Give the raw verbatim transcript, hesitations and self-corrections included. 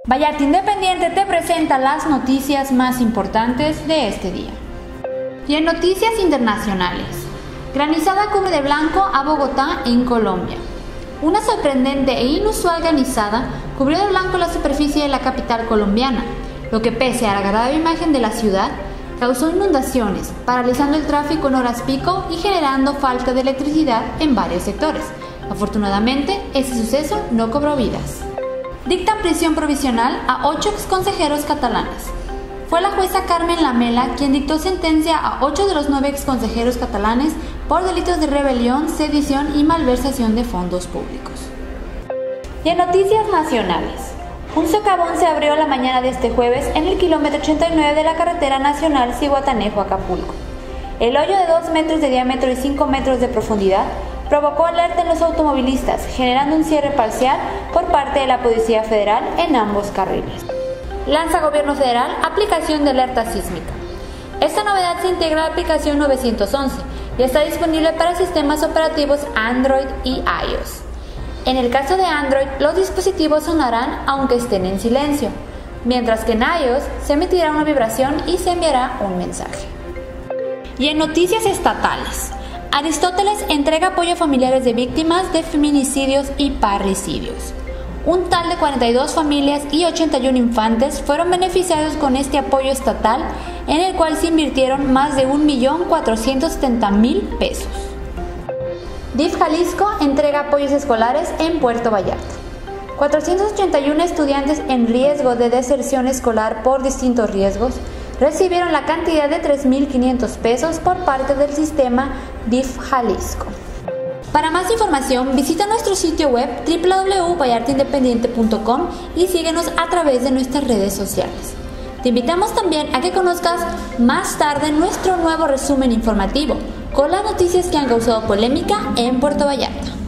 Vallarta Independiente te presenta las noticias más importantes de este día. Y en noticias internacionales, granizada cubre de blanco a Bogotá en Colombia. Una sorprendente e inusual granizada cubrió de blanco la superficie de la capital colombiana, lo que pese a la agradable imagen de la ciudad, causó inundaciones, paralizando el tráfico en horas pico y generando falta de electricidad en varios sectores. Afortunadamente, ese suceso no cobró vidas. Dictan prisión provisional a ocho exconsejeros catalanes. Fue la jueza Carmen Lamela quien dictó sentencia a ocho de los nueve exconsejeros catalanes por delitos de rebelión, sedición y malversación de fondos públicos. Y en noticias nacionales, un socavón se abrió la mañana de este jueves en el kilómetro ochenta y nueve de la carretera nacional Zihuatanejo-Acapulco. El hoyo de dos metros de diámetro y cinco metros de profundidad provocó alerta en los automovilistas, generando un cierre parcial por parte de la Policía Federal en ambos carriles. Lanza Gobierno Federal aplicación de alerta sísmica. Esta novedad se integra a la aplicación novecientos once y está disponible para sistemas operativos Android y iOS. En el caso de Android, los dispositivos sonarán aunque estén en silencio, mientras que en iOS se emitirá una vibración y se enviará un mensaje. Y en noticias estatales, Aristóteles entrega apoyo a familiares de víctimas de feminicidios y parricidios. Un tal de cuarenta y dos familias y ochenta y uno infantes fueron beneficiados con este apoyo estatal, en el cual se invirtieron más de un millón cuatrocientos setenta mil pesos. D I F Jalisco entrega apoyos escolares en Puerto Vallarta. cuatrocientos ochenta y uno estudiantes en riesgo de deserción escolar por distintos riesgos recibieron la cantidad de tres mil quinientos pesos por parte del sistema D I F Jalisco. Para más información, visita nuestro sitio web doble u doble u doble u punto vallarta independiente punto com y síguenos a través de nuestras redes sociales. Te invitamos también a que conozcas más tarde nuestro nuevo resumen informativo con las noticias que han causado polémica en Puerto Vallarta.